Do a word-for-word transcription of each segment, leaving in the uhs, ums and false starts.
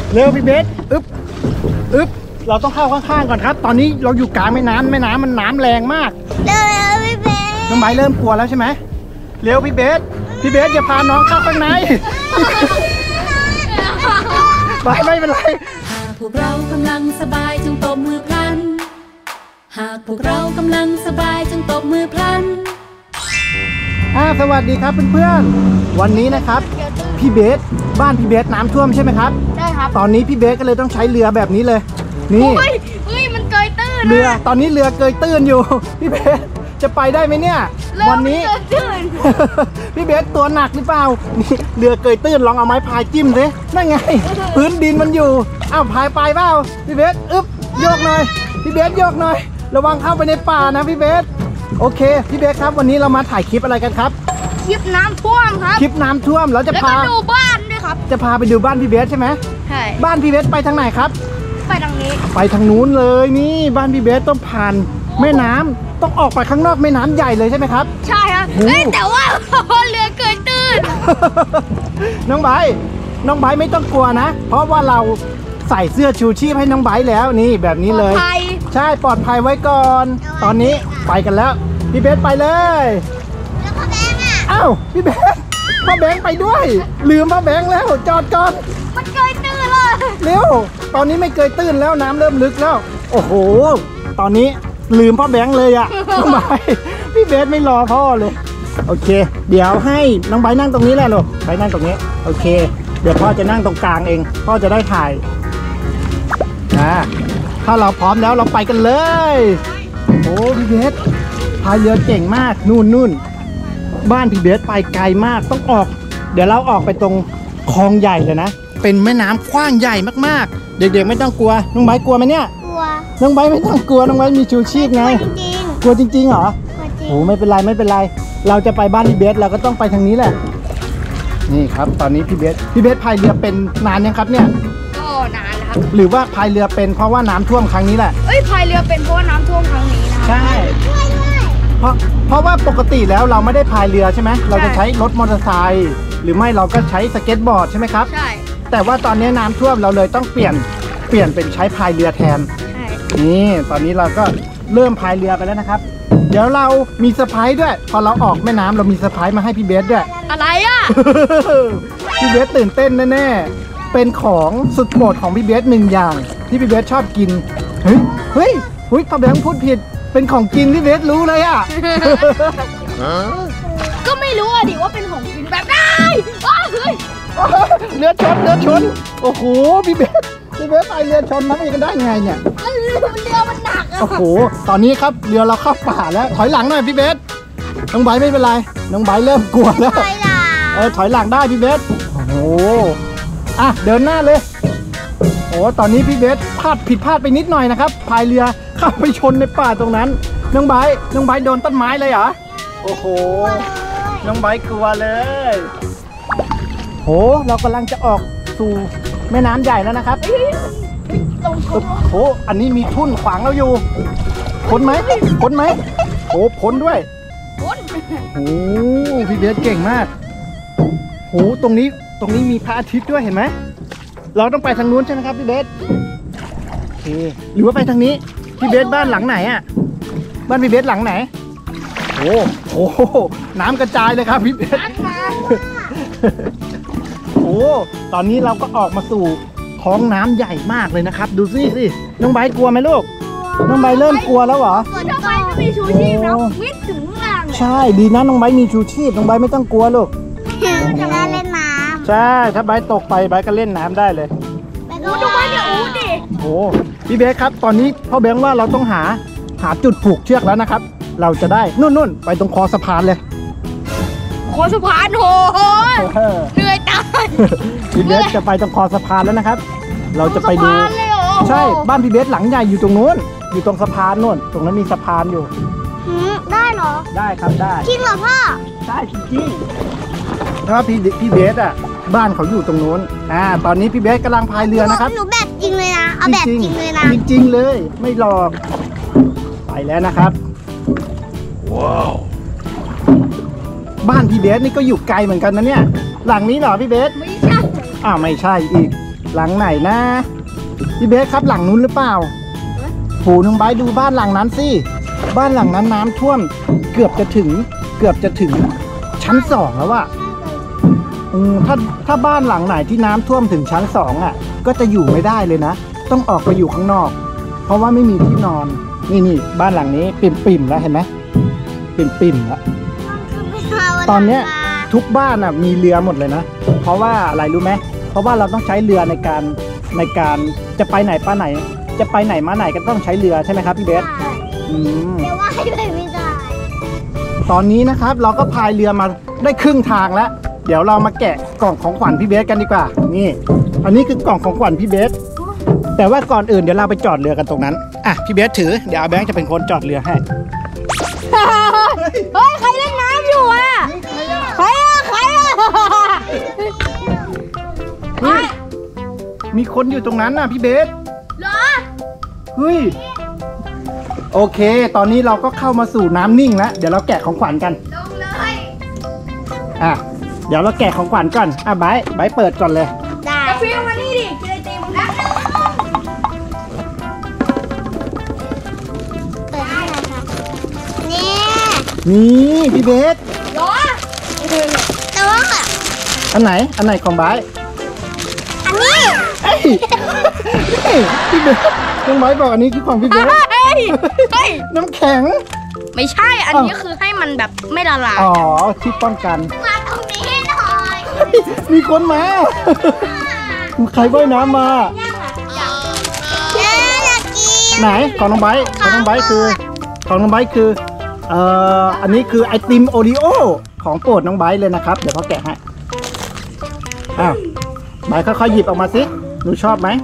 เร็วพี่เบสอึ๊บอึ๊บเราต้องเข้าข้างๆก่อนครับตอนนี้เราอยู่กลางแม่น้ำแม่น้ำมันน้ำแรงมากเร็วพี่เบสน้องไบเริ่มกลัวแล้วใช่ไหมเร็วพี่เบสพี่เบสอย่าพาน้องเข้าข้างในไปไม่เป็นไรพวกเรากำลังสบายจงตบมือพลันหากพวกเรากำลังสบายจงตบมือพลันอ่าสวัสดีครับเพื่อนๆวันนี้นะครับพี่เบสบ้านพี่เบสน้ำท่วมใช่ไหมครับใช่ครับตอนนี้พี่เบสก็เลยต้องใช้เรือแบบนี้เลยนี่เฮ้ยเฮ้ยมันเกยตื้นเรือตอนนี้เรือเกยตื้นอยู่พี่เบสจะไปได้ไหมเนี่ยวันนี้พี่เบสตัวหนักหรือเปล่านี่เรือเกยตื้นลองเอาไม้พายจิ้มสินั่นไงพื้นดินมันอยู่อ้าวพายไปเปล่าพี่เบสอึ๊บโยกหน่อยพี่เบสโยกหน่อยระวังเข้าไปในป่านะพี่เบสโอเคพี่เบสครับวันนี้เรามาถ่ายคลิปอะไรกันครับคลิปน้ำท่วมครับคลิปน้ำท่วมเราจะพาดูบ้านด้วยครับจะพาไปดูบ้านพี่เบสใช่ไหมใช่บ้านพี่เบสไปทางไหนครับไปทางนี้ไปทางนู้นเลยนี่บ้านพี่เบสต้องผ่านแม่น้ำต้องออกไปข้างนอกแม่น้ำใหญ่เลยใช่ไหมครับใช่ครับเอ้ยแต่ว่าเรือเกินตื้นน้องไบน้องไบไม่ต้องกลัวนะเพราะว่าเราใส่เสื้อชูชีพให้น้องไบแล้วนี่แบบนี้เลยใช่ปลอดภัยไว้ก่อนตอนนี้ไปกันแล้วพี่เบสไปเลยแล้วพ่อแบงค์อ่ะอ้าวพี่เบสพ่อแบงค์ไปด้วยลืมพ่อแบงค์แล้วจอดก่อนมันเกยตื้นเลยเร็วตอนนี้ไม่เกยตื้นแล้วน้ำเริ่มลึกแล้วโอ้โหตอนนี้ลืมพ่อแบงค์เลยอะทำไมพี่เบสไม่รอพ่อเลยโอเคเดี๋ยวให้น้องไบนั่งตรงนี้แหละลูกไบนั่งตรงนี้โอเคเดี๋ยวพ่อจะนั่งตรงกลางเองพ่อจะได้ถ่ายนะถ้าเราพร้อมแล้วเราไปกันเลยโอ้พี่เบสพายเรือเก่งมากนู่นนู่นบ้านพี่เบสไปไกลมากต้องออกเดี๋ยวเราออกไปตรงคลองใหญ่เลยนะเป็นแม่น้ำกว้างใหญ่มากๆเด็กๆไม่ต้องกลัวน้องไบกลัวไหมเนี่ยกลัวน้องไบไม่ต้องกลัวน้องไบมีชูชีพไงกลัวจริงๆเหรอโอ้ไม่เป็นไรไม่เป็นไรเราจะไปบ้านพี่เบสเราก็ต้องไปทางนี้แหละนี่ครับตอนนี้พี่เบสพี่เบสพายเรือเป็นนานยังครับเนี่ยก็นานแล้วครับหรือว่าพายเรือเป็นเพราะว่าน้ำท่วมครั้งนี้แหละเอ้ยพายเรือเป็นเพราะว่าน้ำท่วมครั้งนี้นะใช่เพราะเพราะว่าปกติแล้วเราไม่ได้พายเรือใช่ไหมเราจะใช้รถมอเตอร์ไซค์หรือไม่เราก็ใช้สเก็ตบอร์ดใช่ไหมครับใช่แต่ว่าตอนนี้น้ำท่วมเราเลยต้องเปลี่ยนเปลี่ยนเป็นใช้พายเรือแทนใช่นี่ตอนนี้เราก็เริ่มพายเรือไปแล้วนะครับเดี๋ยวเรามีเซอร์ไพรส์ด้วยพอเราออกแม่น้ำเรามีเซอร์ไพรส์มาให้พี่เบสด้วยอะไรอ่ะพี่เบสตื่นเต้นแน่ๆเป็นของสุดโปรดของพี่เบสหนึ่งอย่างที่พี่เบสชอบกินเฮ้ยเฮ้ยเฮ้ยพ่อแบงค์พูดผิดเป็นของกินพี่เบสรู้เลยอ่ะก็ไม่รู้อ่ะดิว่าเป็นของกินแบบได้เฮ้ยเรือชนเรือชนโอ้โหพี่เบสพี่เบสไปเรือชนน้ำมันได้ไงเนี่ยเรือมันหนักโอ้โหตอนนี้ครับเรือเราเข้าป่าแล้วถอยหลังหน่อยพี่เบสน้องไบไม่เป็นไรน้องไบเริ่มกลัวแล้วถอยหลังเออถอยหลังได้พี่เบสโอ้โหอ่ะเดินหน้าเลยโอ้ตอนนี้พี่เบสพลาดผิดพลาดไปนิดหน่อยนะครับพายเรือเข้าไปชนในป่าตรงนั้นน้องไบน้องไบโดนต้นไม้เลยเหรอโอ้โหน้องไบกลัวเลยโหเรากำลังจะออกสู่แม่น้ำใหญ่แล้วนะครับโอ้โหอันนี้มีทุ่นขวางเราอยู่พ้นไหมพ้นไหมโอ้พ้นด้วยพ้นโอ้พี่เบสเก่งมากโหตรงนี้ตรงนี้มีพระอาทิตย์ด้วยเห็นไหมเราต้องไปทางนู้นใช่ไหมครับพี่เบสโอเคหรือว่าไปทางนี้พี่เบสบ้านหลังไหนอ่ะบ้านพี่เบสหลังไหนโอ้โหน้ำกระจายเลยครับพี่เบสโอ้ตอนนี้เราก็ออกมาสู่ท้องน้ำใหญ่มากเลยนะครับดูสิสิน้องไบกลัวไหมลูกน้องไบเริ่มกลัวแล้วเหรอน้องไบไม่มีชูชีพนะมิดถึงล่างใช่ดีนะน้องไบมีชูชีพน้องไบไม่ต้องกลัวลูกจะได้เล่นน้ำใช่ถ้าไบตกไปไบก็เล่นน้ำได้เลยโอ้น้องไบอย่าอู้ดิโอ้พี่เบสครับตอนนี้พ่อแบงค์ว่าเราต้องหาหาจุดผูกเชือกแล้วนะครับเราจะได้นู่นนู่นไปตรงคอสะพานเลยคอสะพานโหเหนื่อยตายพี่เบสจะไปตรงคอสะพานแล้วนะครับเราจะไปดูใช่บ้านพี่เบสหลังใหญ่อยู่ตรงนู้นอยู่ตรงสะพานนู่นตรงนั้นมีสะพานอยู่ได้เหรอได้ครับได้จริงเหรอพ่อได้จริงๆถ้าพี่พี่เบสอ่ะบ้านเขาอยู่ตรงนู้นอ่าตอนนี้พี่เบสกำลังพายเรือนะครับหนูแบบจริงเลยนะเอาแบบจริงเลยนะจริงๆเลยไม่หลอกไปแล้วนะครับว้าวบ้านพี่เบสนี่ก็อยู่ไกลเหมือนกันนะเนี่ยหลังนี้เหรอพี่เบสไม่ใช่อ้าวไม่ใช่อีกหลังไหนนะพี่เบสครับหลังนู้นหรือเปล่าโหน้องไบร์ทดูบ้านหลังนั้นสิบ้านหลังนั้นน้ำท่วมเกือบจะถึงเกือบจะถึงชั้นสองแล้วอะอืมถ้าถ้าบ้านหลังไหนที่น้ำท่วมถึงชั้นสองอ่ะก็จะอยู่ไม่ได้เลยนะต้องออกไปอยู่ข้างนอก เพราะว่าไม่มีที่นอนนี่นี่บ้านหลังนี้ปิ่มปิ่มแล้วเห็นไหมปิ่มปิ่มแล้วตอนเนี้ยทุกบ้านอ่ะมีเรือหมดเลยนะเพราะว่าอะไรรู้ไหมเพราะว่าเราต้องใช้เรือในการในการจะไปไหนป้าไหน จะไปไหนมาไหนก็ต้องใช้เรือใช่ไหมครับพี่เบสอืมเดี๋ยวว่าให้ไปไม่ได้ตอนนี้นะครับเราก็พายเรือมาได้ครึ่งทางแล้วเดี๋ยวเรามาแกะกล่องของขวัญพี่เบสกันดีกว่านี่อันนี้คือกล่องของขวัญพี่เบสแต่ว่าก่อนอื่นเดี๋ยวเราไปจอดเรือกันตรงนั้นอ่ะพี่เบสถือเดี๋ยวแบงค์จะเป็นคนจอดเรือให้เฮ้ยใครเล่นน้ำอยู่อ่ะใครอ่ะใครอ่ะนี่มีคนอยู่ตรงนั้นน่ะพี่เบสเหรอเฮ้ยโอเค ตอนนี้เราก็เข้ามาสู่น้ำนิ่งแล้วเดี๋ยวเราแกะของขวัญกันลงเลยอ่ะเดี๋ยวเราแกะของขวัญก่อนอ่ะไบร์ทไบร์ทเปิดก่อนเลยได้กาแฟมานี่ดิกินไอติมนะเปิดให้หน่อยค่ะนี่นี่พี่เบสเหรอแต่ว่าอันไหนอันไหนของไบร์ทอันนี้เอ้ยเฮ้ยพี่เบสน้องไบร์ทบอกอันนี้คือของพี่เบสเฮ้ยเฮ้ยน้ำแข็งไม่ใช่ อันนี้คือให้มันแบบไม่ละลายอ๋อที่ป้องกันมาตรงนี้หน่อยมีคนมาใครว่ายน้ำมาอยากกินไหนของน้องไบร์ทของน้องไบร์ทคือของน้องไบร์ทคือเอ่ออันนี้คือไอติมโอรีโอของโปรดน้องไบร์ทเลยนะครับเดี๋ยวเขาแกะให้อ้าวไบร์ทค่อยๆหยิบออกมาสิหนูชอบไหม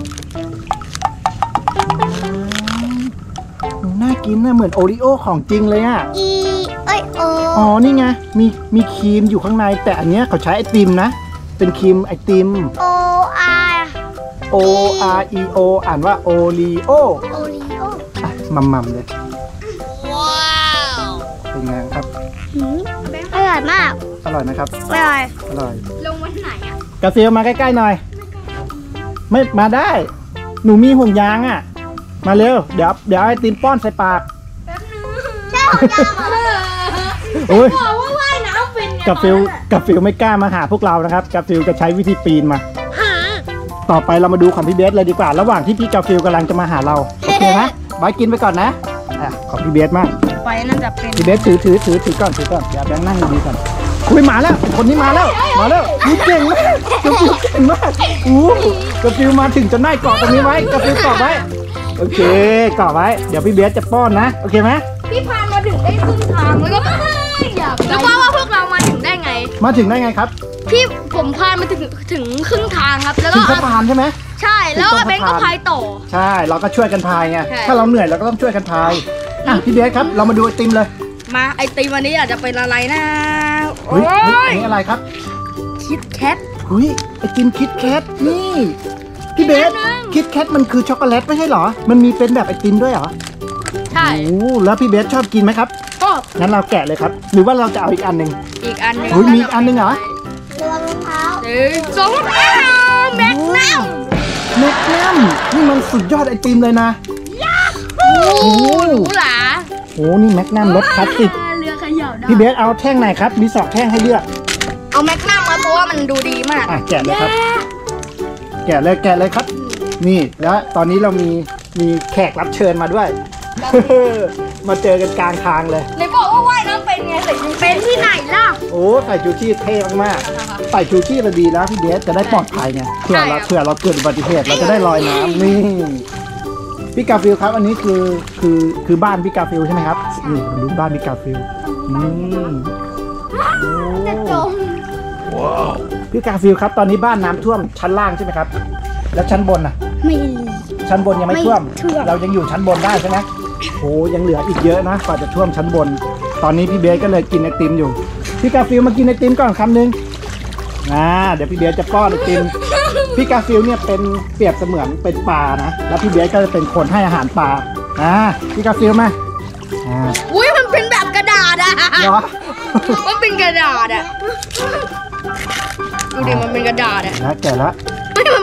น่ากินนะเหมือนโอรีโอของจริงเลยอ่ะอีเอ้ยโออ๋อนี่ไงมีมีครีมอยู่ข้างในแต่อันเนี้ยเขาใช้ไอติมนะเป็นครีมไอติมโออาร์ O R E O อ่านว่าโอรีโอโอริโอมัมมัมเลยว้าวเป็นไงครับอร่อยมากอร่อยนะครับอร่อยอร่อยลงวันไหนอ่ะกาเฟียมาใกล้ๆหน่อย ไม่มาได้ หนูมีห่วงยางอ่ะ มาเร็ว เดี๋ยวเดี๋ยวไอติมป้อนใส่ปากเจ้าจังเลยโอ้ยบอกว่าว่ายน้ำเป็นไงกาฟิลกาฟิลไม่กล้ามาหาพวกเรานะครับกาฟิลจะใช้วิธีปีนมาหาต่อไปเรามาดูของพี่เบสเลยดีกว่า ระหว่างที่พี่กาฟิลกำลังจะมาหาเรา โอเคไหมบายกินไปก่อนนะอ่ะของพี่เบสมากไปน่าจะเป็นพี่เบสถือถือถือถือก่อนถือก่อนเดี๋ยวแบงค์นั่งดีๆก่อนคุยมาแล้วคนนี้มาแล้วมาแล้วนี่เก่งมากกาฟิลเก่งมากอู้กาฟิลมาถึงจนได้เกาะตรงนี้ไว้กาฟิลเกาะไว้โอเคเกาะไว้เดี๋ยวพี่เบสจะป้อนนะโอเคไหมพี่พามาถึงได้ครึ่งทางแล้วก็อยากรู้ว่าว่าพวกเรามาถึงได้ไงมาถึงได้ไงครับพี่ผมพามาถึงถึงครึ่งทางครับ แล้วถึก็งสะพานใช่ไหมใช่แล้วเบนก็พายต่อใช่เราก็ช่วยกันพายไงใช่ถ้าเราเหนื่อยเราก็ต้องช่วยกันพายอ่ะพี่เบสครับเรามาดูไอติมเลยมาไอติมวันนี้อาจจะเป็นอะไรนะเฮ้ยเฮ้ยอันนี้อะไรครับคิดแคทเฮ้ยไอติมคิดแคทนี่พี่เบสอีกอันหนึ่งคิดแคทมันคือช็อกโกแลตไม่ใช่เหรอมันมีเป็นแบบไอติมด้วยเหรอใช่โอ้แล้วพี่เบสชอบกินไหมครับก็งั้นเราแกะเลยครับหรือว่าเราจะเอาอีกอันหนึ่งอีกอันหนึงเฮ้ยมีอีกอันหนึ่งเหรอตัวรองเท้าหนึ่งสองสามแบกน้ำแมกนัมนี่มันสุดยอดไอติมเลยนะโอ้โหหรูหราโอ้นี่แมกนัมรสคลาสสิกเรือเขย่าได้พี่เบสเอาแท่งไหนครับมีสองแท่งให้เลือกเอาแมกนัมมาเพราะว่ามันดูดีมากอ่ะแกะเลยครับ แกะเลยแกะเลยครับ นี่แล้วตอนนี้เรามีมีแขกรับเชิญมาด้วย มาเจอกันกลางทางเลยไหนบอกว่าว่ายน้ำเป็นไงใส่ยูเป็นที่ไหนล่ะโอ้ใส่ชูชีพเท่มากๆใส่ชูชีพมาดีแล้วพี่เบสจะได้ปลอดภัยไงเผื่อเราใช่ครับเผื่อเราเกิดอุบัติเหตุเราจะได้ลอยน้ำนี่พี่กาฟิลครับอันนี้คือคือคือบ้านพี่กาฟิลใช่ไหมครับนี่มาดูบ้านพี่กาฟิลนี่โอ้จะจมพี่กาฟิลครับตอนนี้บ้านน้ำท่วมชั้นล่างใช่ไหมครับแล้วชั้นบนน่ะไม่ชั้นบนยังไม่ท่วมไม่ท่วมเรายังอยู่ชั้นบนได้ใช่ไหมโอ้ยังเหลืออีกเยอะนะกว่าจะท่วมชั้นบน ตอนนี้พี่เบสก็เลยกินไอติมอยู่ พี่กาฟิลมากินไอติมก่อนคำหนึ่งอ่าเดี๋ยวพี่เบสจะป้อนไอติม พี่กาฟิลเนี่ยเป็นเปรียบเสมือนเป็นปลานะ แล้วพี่เบสก็จะเป็นคนให้อาหารปลา อ่า พี่กาฟิลมา อ่าอุ้ยมันเป็นแบบกระดาษอะเหรอมันเป็นกระดาษอะดูดิมันเป็นกระดาษอะแล้วแก่แล้วไม่มัน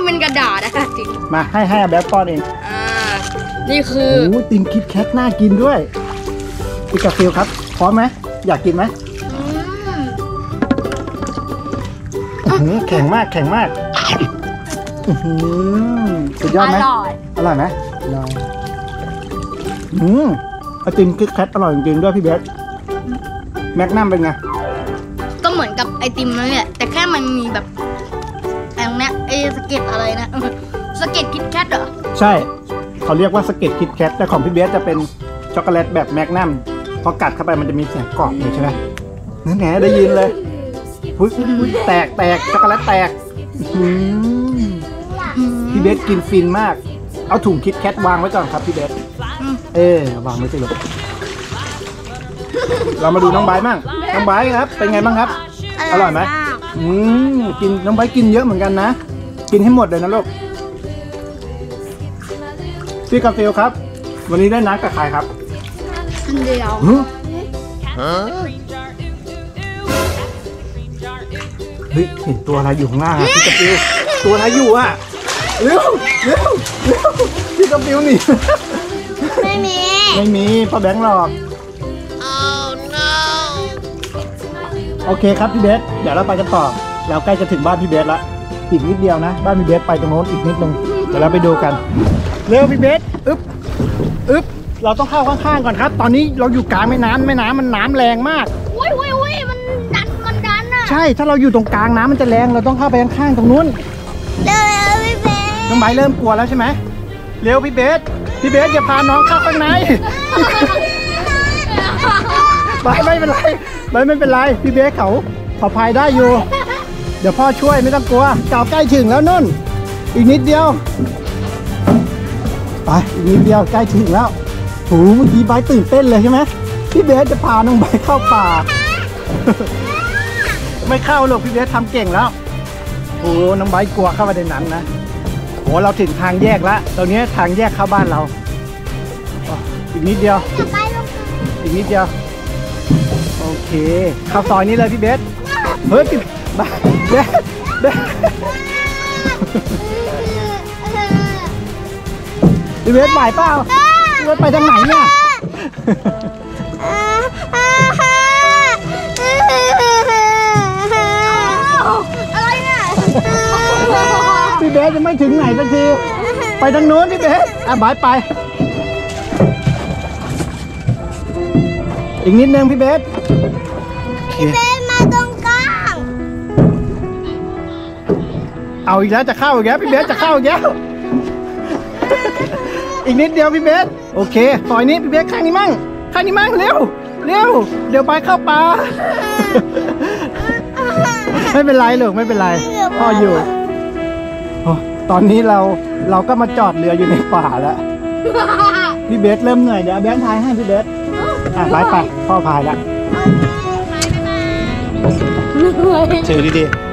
เป็นกระดาษนะจริงมาให้ให้อาแบ๊ป้อนเองอ่านี่คือโอ้ติมคิดแคทน่ากินด้วยพี่กาฟิลครับพร้อมไหมอยากกินไหมอืมอื้อหือแข็งมากแข็งมากอื้อหือสุดยอดไหมอร่อยอร่อยไหมอร่อยอืมไอติมคิดแคทอร่อยจริงๆด้วยพี่เบสแมกนัมเป็นไงก็เหมือนกับไอติมนั่นแหละแต่แค่มันมีแบบไอ้ตรงเนี้ยไอสะเก็ดอะไรนะสะเก็ดคิดแคทเหรอใช่เขาเรียกว่าสเก็ตคิดแคทแต่ของพี่เบสจะเป็นช็อกโกแลตแบบแมกนัมพอกัดเข้าไปมันจะมีเสียงกรอบเลยใช่ไหมนั่นไงได้ยินเลยอุ๊ยอุ๊ยแตกแตกช็อกโกแลตแตกอื้อหือพี่เบสกินฟินมากเอาถุงคิดแคทวางไว้ก่อนครับพี่เบสเออวางไว้สิลูกเรามาดูน้องไบร์ทบ้างน้องไบร์ทครับเป็นไงบ้างครับ อร่อยไหม อืมกินน้องไบร์ทกินเยอะเหมือนกันนะกินให้หมดเลยนะลูกพี่กาฟิลครับ วันนี้ได้นัดกับใครครับอันเดียวหึเฮ้ยเห็นตัวอะไรอยู่ข้างล่างอะพี่กาฟิลตัวอะไรอยู่อะเร็วเร็วเร็วพี่กาฟิลหนี่ไม่มีไม่มีพ่อแบงค์หรอก โอเคครับพี่เบสเดี๋ยวเราไปกันต่อเราใกล้จะถึงบ้านพี่เบสละอีกนิดเดียวนะบ้านพี่เบสไปตรงโน้นอีกนิดนึงเดี๋ยวเราไปดูกันเร็วพี่เบสอึ๊บอึ๊บเราต้องเข้าข้างๆก่อนครับ ตอนนี้เราอยู่กลางแม่น้ำแม่น้ำมันน้ำแรงมากอุ้ยอุ้ยอุ้ยมันดันมันดันอ่ะใช่ถ้าเราอยู่ตรงกลางน้ำมันจะแรงเราต้องเข้าไปข้างๆตรงนู้นเร็วเร็วพี่เบสน้องไบร์ทเริ่มกลัวแล้วใช่ไหมเร็วพี่เบสพี่เบสอย่าพาน้องเข้าข้างใน ไม่ไม่เป็นไรไม่ไม่เป็นไรพี่เบสเขาเขาพายได้อยู่ เดี๋ยวพ่อช่วยไม่ต้องกลัวเก่าใกล้ถึงแล้วนุ่น อีกนิดเดียวไปอีกนิดเดียวใกล้ถึงแล้วโหเมื่อกี้ไบร์ทตื่นเต้นเลยใช่ไหมพี่เบสจะพาน้องไบร์ทเข้าป่า ไม่เข้าหรอกพี่เบสทำเก่งแล้วโอ้น้องไบร์ทกลัวเข้าไปในนั้นนะโหเราถึงทางแยกแล้วตรงนี้ทางแยกเข้าบ้านเราอ๋ออีกนิดเดียวจะไปลงอีกนิดเดียวโอเคเข้าซอยนี้เลยพี่เบสเฮ้ยพี่เบสเบสเบสพี่เบสไหวเปล่าพี่เบสไปทางไหนเนี่ยอะไรเนี่ยพี่เบสยังไม่ถึงไหนสักทีไปทางโน้นพี่เบสอ่ะบายไปอีกนิดนึงพี่เบสพี่เบสมาตรงกลางเอาอีกแล้วจะเข้าอีกแล้วพี่เบสจะเข้าอีกแล้ว อีกนิดเดียวพี่เบสโอเคซอยนี้พี่เบสข้างนี้มั่งข้างนี้มั่งเร็วเร็วเดี๋ยวไปเข้าป่า ไม่เป็นไรหรอกไม่เป็นไรพ่ออยู่โอ้ตอนนี้เราเราก็มาจอดเรืออยู่ในป่าแล้วพี่เบสเริ่มเหนื่อยเดี๋ยวแบงค์พายให้พี่เบสอ่ะไปไปพ่อพายแล้วถือดีๆ